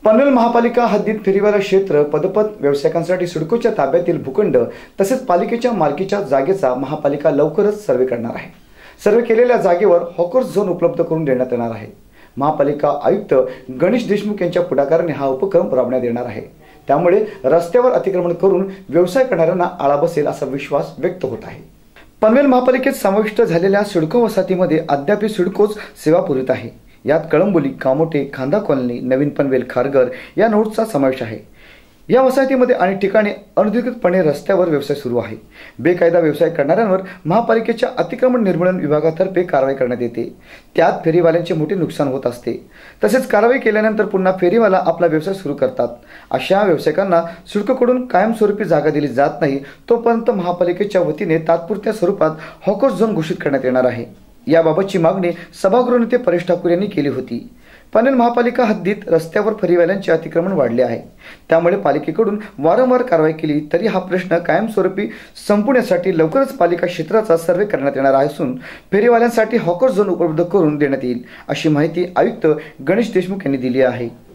पनवेल महापालिका हद्दीत फेरीवाला क्षेत्र, पदपथ, व्यावसायिकांसाठी सिडकोच्या ताब्यातील भूखंड तसेच पालिकेच्या मालकीच्या जागेचा महापालिका लवकरच सर्वे करणार आहे। सर्वे केलेल्या जागेवर हॉकर्स झोन उपलब्ध करून देण्यात येणार आहे। महापालिका आयुक्त गणेश देशमुख यांच्या पुढाकाराने हा उपक्रम राबवण्यात येणार आहे। त्यामुळे रस्त्यावर अतिक्रमण करून व्यवसाय करणाऱ्यांना आळा बसेल असा विश्वास व्यक्त होत आहे। पनवेल महापालिकेत समाविष्ट झालेल्या सिडको वसाहतीमध्ये अद्याप सिडकोच सेवा पुरवित आहे। यात कळंबोली, कामोटे, खांदा कॉलनी, नवीन पनवेल, खारघर या नोड्सचा समावेश आहे। या वसाहतीमध्ये अनेक ठिकाणी अनधिकृतपणे रस्त्यावर व्यवसाय सुरू आहे। बेकायदा व्यवसाय करणाऱ्यांवर महापालिकेच्या अतिक्रमण निर्मूलन विभागातर्फे कारवाई करण्यात येते। त्यात फेरीवाल्यांचे मोठे नुकसान होत असते। तसेच कारवाई केल्यानंतर पुन्हा फेरीवाला आपला व्यवसाय सुरू करतात। अशा व्यावसायिकांना सिडकोकडून कायमस्वरूपी जागा दिली जात नाही, तोपर्यंत महापालिकेच्या वतीने तात्पुरत्या स्वरूपात हॉकर्स झोन घोषित करण्यात येणार आहे। याबाबतची मागणी सभागृह नेते परेश ठाकूर यांनी केली होती। पनवेल महापालिका हद्दीत रस्त्यावर फेरीवाल्यांचे अतिक्रमण वाढले आहे। त्यामुळे पालिकेकडून वारंवार कारवाई केली तरी हा प्रश्न कायमस्वरूपी संपवण्यासाठी लवकरच पालिका क्षेत्राचा सर्वे करण्यात येणार असून फेरीवाल्यांसाठी हॉकर्स झोन उपलब्ध करून देण्यात येईल, अशी माहिती आयुक्त गणेश देशमुख यांनी दिली आहे।